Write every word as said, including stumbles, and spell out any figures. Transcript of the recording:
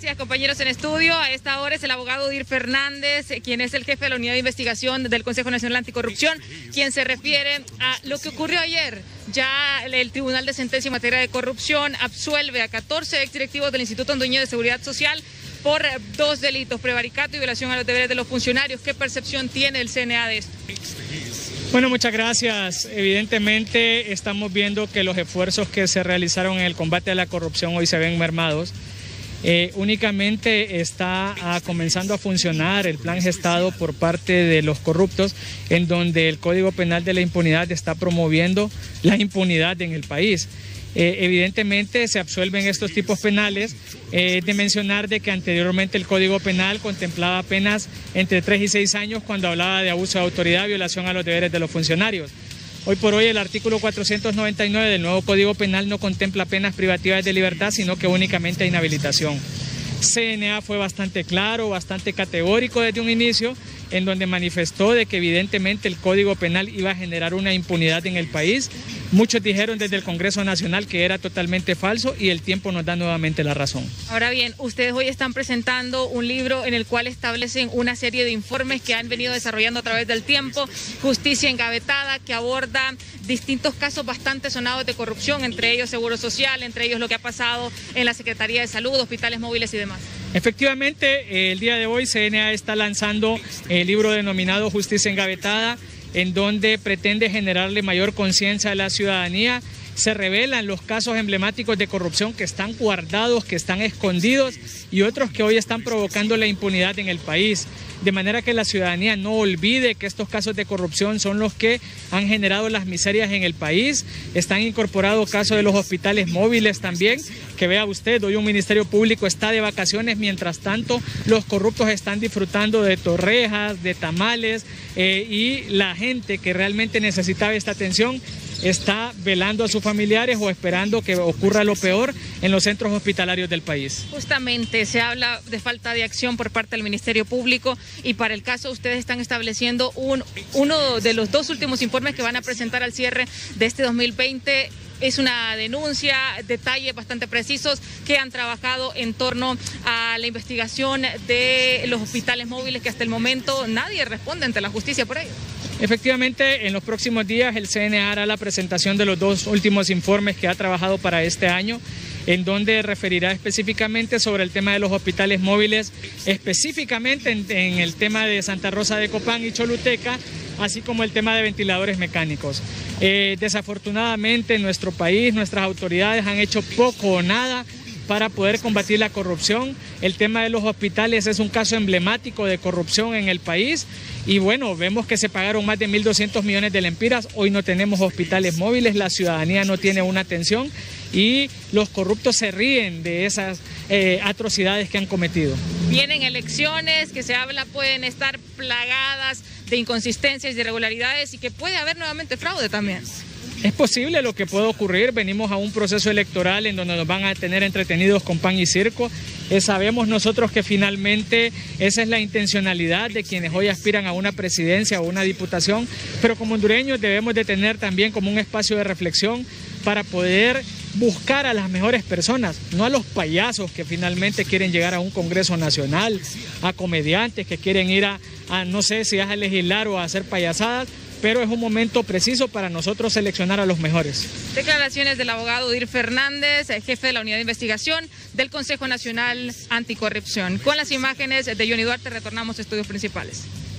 Gracias, compañeros en estudio. A esta hora es el abogado Odir Fernández, quien es el jefe de la unidad de investigación del Consejo Nacional Anticorrupción, quien se refiere a lo que ocurrió ayer. Ya el Tribunal de Sentencia en materia de corrupción absuelve a catorce exdirectivos del Instituto Hondureño de Seguridad Social por dos delitos, prevaricato y violación a los deberes de los funcionarios. ¿Qué percepción tiene el C N A de esto? Bueno, muchas gracias. Evidentemente estamos viendo que los esfuerzos que se realizaron en el combate a la corrupción hoy se ven mermados. Eh, únicamente está ah, comenzando a funcionar el plan gestado por parte de los corruptos, en donde el Código Penal de la Impunidad está promoviendo la impunidad en el país. Eh, evidentemente se absuelven estos tipos penales, eh, de mencionar de que anteriormente el Código Penal contemplaba penas entre tres y seis años cuando hablaba de abuso de autoridad, violación a los deberes de los funcionarios. Hoy por hoy el artículo cuatrocientos noventa y nueve del nuevo Código Penal no contempla penas privativas de libertad, sino que únicamente inhabilitación. C N A fue bastante claro, bastante categórico desde un inicio, en donde manifestó de que evidentemente el Código Penal iba a generar una impunidad en el país. Muchos dijeron desde el Congreso Nacional que era totalmente falso y el tiempo nos da nuevamente la razón. Ahora bien, ustedes hoy están presentando un libro en el cual establecen una serie de informes que han venido desarrollando a través del tiempo, Justicia Engavetada, que aborda distintos casos bastante sonados de corrupción, entre ellos Seguro Social, entre ellos lo que ha pasado en la Secretaría de Salud, hospitales móviles y demás. Efectivamente, el día de hoy C N A está lanzando el libro denominado Justicia Engavetada, en donde pretende generarle mayor conciencia a la ciudadanía. Se revelan los casos emblemáticos de corrupción que están guardados, que están escondidos y otros que hoy están provocando la impunidad en el país. De manera que la ciudadanía no olvide que estos casos de corrupción son los que han generado las miserias en el país. Están incorporados casos de los hospitales móviles también, que vea usted, hoy un ministerio público está de vacaciones, mientras tanto los corruptos están disfrutando de torrejas, de tamales, eh, y la gente que realmente necesitaba esta atención está velando a sus familiares o esperando que ocurra lo peor en los centros hospitalarios del país. Justamente se habla de falta de acción por parte del Ministerio Público y para el caso ustedes están estableciendo un, uno de los dos últimos informes que van a presentar al cierre de este dos mil veinte. Es una denuncia, detalles bastante precisos que han trabajado en torno a la investigación de los hospitales móviles que hasta el momento nadie responde ante la justicia por ello. Efectivamente, en los próximos días el C N A hará la presentación de los dos últimos informes que ha trabajado para este año, en donde referirá específicamente sobre el tema de los hospitales móviles, específicamente en, en el tema de Santa Rosa de Copán y Choluteca, así como el tema de ventiladores mecánicos. Eh, desafortunadamente en nuestro país nuestras autoridades han hecho poco o nada para poder combatir la corrupción. El tema de los hospitales es un caso emblemático de corrupción en el país y bueno, vemos que se pagaron más de mil doscientos millones de lempiras, hoy no tenemos hospitales móviles, la ciudadanía no tiene una atención y los corruptos se ríen de esas eh, atrocidades que han cometido. Vienen elecciones que se habla pueden estar plagadas de inconsistencias y irregularidades y que puede haber nuevamente fraude también. Es posible lo que puede ocurrir, venimos a un proceso electoral en donde nos van a tener entretenidos con pan y circo. Eh, sabemos nosotros que finalmente esa es la intencionalidad de quienes hoy aspiran a una presidencia o una diputación, pero como hondureños debemos de tener también como un espacio de reflexión para poder buscar a las mejores personas, no a los payasos que finalmente quieren llegar a un Congreso Nacional, a comediantes que quieren ir a, a no sé si es a legislar o a hacer payasadas, pero es un momento preciso para nosotros seleccionar a los mejores. Declaraciones del abogado Odir Fernández, jefe de la unidad de investigación del Consejo Nacional Anticorrupción. Con las imágenes de Johnny Duarte retornamos a estudios principales.